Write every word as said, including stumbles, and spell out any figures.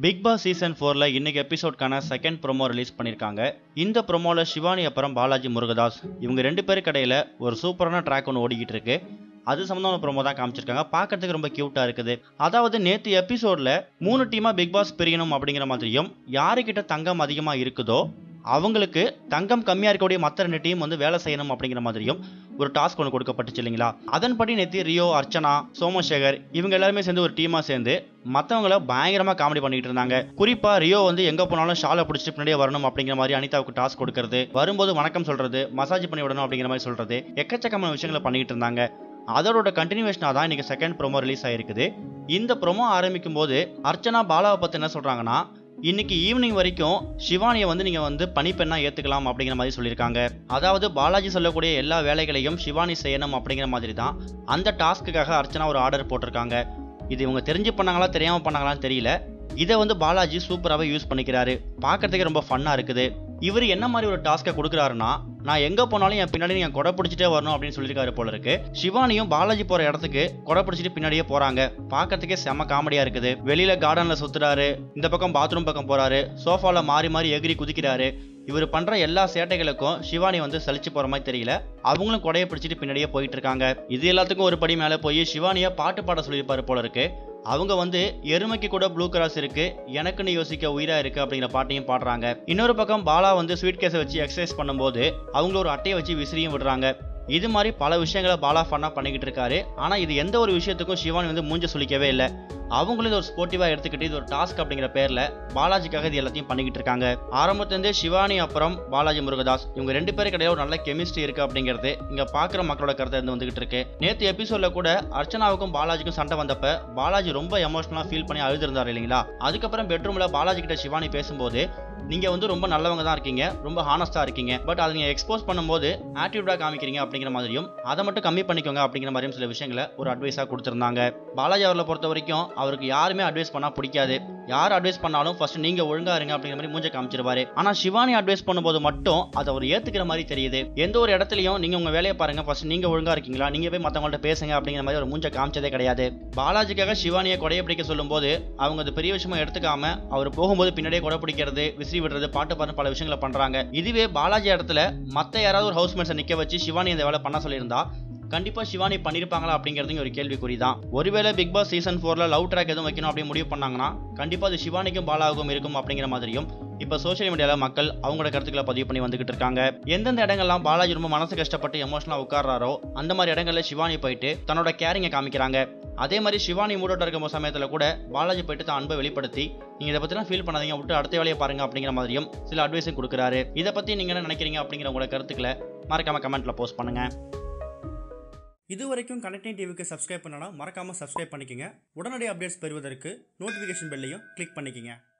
Big Boss season ஃபோர்ல இன்னைக்கு எபிசோட்கான second promo release பண்ணியிருக்காங்க. இந்த ப்ரோமோல சிவானி அப்புறம் பாலாஜி முருகதாஸ் இவங்க ரெண்டு பேருக்கு இடையில ஒரு சூப்பரான ட்ராக் ஒன்று ஓடிக்கிட்டு இருக்கு. அது சம்பந்தமான ப்ரோமோ தான் காமிச்சிருக்காங்க. பார்க்கறதுக்கு ரொம்ப கியூட்டா இருக்குது. அதாவது நேற்று எபிசோட்ல மூணு டீமா பிக் பாஸ் பிரியணும் அப்படிங்கிற மாதிரியும், யாருக்கிட்ட தங்கம் அதிகமா இருக்குதோ அவங்களுக்கு தங்கம் கம்மியா இருக்கக்கூடிய மற்ற ரெண்டு டீம் வந்து வேலை செய்யணும் அப்படிங்கிற மாதிரியும் ஒரு டாஸ்க் ஒன்று கொடுக்கப்பட்டுச்சு இல்லைங்களா? அதன்படி நேற்று ரியோ, அர்ச்சனா, சோமசேகர் இவங்க எல்லாருமே சேர்ந்து ஒரு டீமா சேர்ந்து மற்றவங்கள பயங்கரமா காமெடி பண்ணிட்டு இருந்தாங்க. குறிப்பா ரியோ வந்து எங்க போனாலும் ஷாலை பிடிச்சிட்டு பின்னாடியே வரணும் அப்படிங்கிற மாதிரி அனிதாவுக்கு டாஸ்க் கொடுக்கறது, வரும்போது வணக்கம் சொல்றது, மசாஜ் பண்ணி விடணும் அப்படிங்கிற மாதிரி சொல்றது, எக்கச்சக்கமான விஷயங்களை பண்ணிட்டு இருந்தாங்க. அதோட கண்டினியூஷனா தான் இன்னைக்கு செகண்ட் ப்ரோமோ ரிலீஸ் ஆயிருக்குது. இந்த ப்ரோமோ ஆரம்பிக்கும் போது அர்ச்சனா பாலாவை பத்தி என்ன சொல்றாங்கன்னா, இன்னைக்கு ஈவினிங் வரைக்கும் சிவானியை வந்து நீங்க வந்து பணிப்பெண்ணா ஏத்துக்கலாம் அப்படிங்கிற மாதிரி சொல்லியிருக்காங்க. அதாவது பாலாஜி சொல்லக்கூடிய எல்லா வேலைகளையும் சிவானி செய்யணும் அப்படிங்கிற மாதிரி தான் அந்த டாஸ்க்குக்காக அர்ச்சனா ஒரு ஆர்டர் போட்டிருக்காங்க. இது இவங்க தெரிஞ்சு பண்ணாங்களா தெரியாம பண்ணாங்களான்னு தெரியல. இதை வந்து பாலாஜி சூப்பராகவே யூஸ் பண்ணிக்கிறாரு. பார்க்கறதுக்கே ரொம்ப ஃபன்னா இருக்குது. இவர் என்ன மாதிரி ஒரு டாஸ்க்கை கொடுக்குறாருன்னா, நான் எங்க போனாலும் என் பின்னாடி நீங்க கொடை பிடிச்சிட்டே வரணும் அப்படின்னு சொல்லியிருக்காரு போல இருக்கு. சிவானியும் பாலாஜி போற இடத்துக்கு கொடை பிடிச்சிட்டு பின்னாடியே போறாங்க. பார்க்கறதுக்கே செம காமெடியா இருக்குது. வெளியில கார்டன்ல சுத்துறாரு, இந்த பக்கம் பாத்ரூம் பக்கம் போறாரு, சோஃபால மாறி மாறி எகிரி குதிக்கிறாரு. இவர் பண்ற எல்லா சேட்டைகளுக்கும் சிவானி வந்து சலிச்சு போற மாதிரி தெரியல. அவங்களும் கொடையை பிடிச்சிட்டு பின்னாடியே போயிட்டு இருக்காங்க. இது எல்லாத்துக்கும் ஒரு படி மேல போய் சிவானிய பாட்டு பாட சொல்லியிருப்பாரு போல இருக்கு. அவங்க வந்து எருமைக்கு கூட ப்ளூ கிராஸ் இருக்கு, எனக்குன்னு யோசிக்க உயிரா இருக்கு அப்படிங்கிற பாட்டையும் பாடுறாங்க. இன்னொரு பக்கம் பாலா வந்து ஸ்வீட் கேஸை வச்சு எக்ஸசைஸ் பண்ணும்போது அவங்க ஒரு அட்டையை வச்சு விசிறியும் விடுறாங்க. இது மாதிரி பல விஷயங்களை பாலா ஃபன்னா பண்ணிக்கிட்டு இருக்காரு. ஆனா இது எந்த ஒரு விஷயத்துக்கும் சிவானி வந்து மூஞ்ச சுளிக்கவே இல்லை. அவங்களும் இது ஒரு ஸ்போர்ட்டிவா எடுத்துக்கிட்டு இது ஒரு டாஸ்க் அப்படிங்கிற பேர்ல பாலாஜிக்காக இது எல்லாத்தையும் பண்ணிக்கிட்டு இருக்காங்க. ஆரம்பத்திலிருந்தே சிவானி அப்புறம் பாலாஜி முருகதாஸ் இவங்க ரெண்டு பேருக்கு இடையில ஒரு நல்ல கெமிஸ்ட்ரி இருக்கு அப்படிங்கிறது இங்க பாக்குற மக்களோட கருத்தை இருந்து வந்துகிட்டு இருக்கு. நேற்று எபிசோட்ல கூட அர்ச்சனாவுக்கும் பாலாஜிக்கும் சண்டை வந்தப்ப பாலாஜி ரொம்ப எமோஷனலா ஃபீல் பண்ணி அழுதுருந்தாரு இல்லைங்களா? அதுக்கப்புறம் பெட்ரூம்ல பாலாஜி கிட்ட சிவானி பேசும்போது, நீங்க வந்து ரொம்ப நல்லவங்க தான் இருக்கீங்க, ரொம்ப ஹானஸ்டா இருக்கீங்க, பட் அதை நீங்க எக்ஸ்போஸ் பண்ணும்போது ஆட்டிடியூடா காமிக்கிறீங்க அப்படிங்கிற மாதிரியும், அதை மட்டும் கம்மி பண்ணிக்கோங்க அப்படிங்கிற மாதிரியும் சில விஷயங்களை ஒரு அட்வைஸா கொடுத்திருந்தாங்க. பாலாஜி அவர்களை பொறுத்த வரைக்கும் அவருக்கு யாருமே அட்வைஸ் பண்ணா பிடிக்காது. யார் அட்வைஸ் பண்ணாலும் ஃபர்ஸ்ட் நீங்க ஒழுங்கா இருங்க அப்படிங்கிற மாதிரி மூஞ்ச காமிச்சிருவாரு. ஆனா சிவானி அட்வைஸ் பண்ணும்போது மட்டும் அதை அவர் ஏத்துக்கிற மாதிரி தெரியுது. எந்த ஒரு இடத்துலயும் நீங்க உங்க வேலையை பாருங்க, ஃபர்ஸ்ட் நீங்க ஒழுங்கா இருக்கீங்களா, நீங்க போய் மத்தவங்கள்ட்ட பேசுங்க அப்படிங்கிற மாதிரி ஒரு மூஞ்ச காமிச்சதே கிடையாது. பாலாஜிக்காக சிவானியை கொடையை பிடிக்க சொல்லும் போது அவங்க அது பெரிய விஷயமா எடுத்துக்காம அவர் போகும்போது பின்னாடியே கொடை பிடிக்கிறது, விசிறி விடுறது, பாட்டு பாட்டு பல விஷயங்களை பண்றாங்க. இதுவே பாலாஜி இடத்துல மத்த யாராவது ஒரு ஹவுஸ்மேட்ஸை நிக்க வச்சு சிவானி இந்த வேலை பண்ண சொல்லியிருந்தா கண்டிப்பா சிவானி பண்ணிருப்பாங்களா அப்படிங்கிறது ஒரு கேள்விக்குறி தான். ஒருவேளை பிக் பாஸ் சீசன் ஃபோர்ல லவ் ட்ராக் எதுவும் வைக்கணும் அப்படி முடிவு பண்ணாங்கன்னா கண்டிப்பா அது சிவானிக்கும் பாலாவுக்கும் இருக்கும் அப்படிங்கிற மாதிரியும் இப்ப சோசியல் மீடியால மக்கள் அவங்களோட கருத்துக்களை பதிவு பண்ணி வந்துகிட்டு இருக்காங்க. எந்தெந்த இடங்கள்லாம் பாலாஜி ரொம்ப மனசு கஷ்டப்பட்டு எமோஷனலா உட்கார்றாரோ அந்த மாதிரி இடங்கள்ல சிவானி போயிட்டு தன்னோட கேரிங்கை காமிக்கிறாங்க. அதே மாதிரி சிவானி மூடோட்ட இருக்கும் சமயத்துல கூட பாலாஜி போயிட்டு தான் அன்பை வெளிப்படுத்தி, நீங்க இதை பத்திலாம் ஃபீல் பண்ணாதீங்க, விட்டு அடுத்த வேலையை பாருங்க அப்படிங்கிற மாதிரியும் சில அட்வைஸும் கொடுக்குறாரு. இதை பத்தி நீங்க என்ன நினைக்கிறீங்க அப்படிங்கிற உங்களோட கருத்துக்களை மறக்காம கமெண்ட்ல போஸ்ட் பண்ணுங்க. இது வரைக்கும் கனெக்டிங் டிவிக்கு சப்ஸ்கிரைப் பண்ணனா மறக்காம சப்ஸ்கிரைப் பண்ணிக்கங்க. உடனடி அப்டேட்ஸ் பெறுவதற்கு நோட்டிஃபிகேஷன் பெல்லையும் கிளிக் பண்ணிக்கங்க.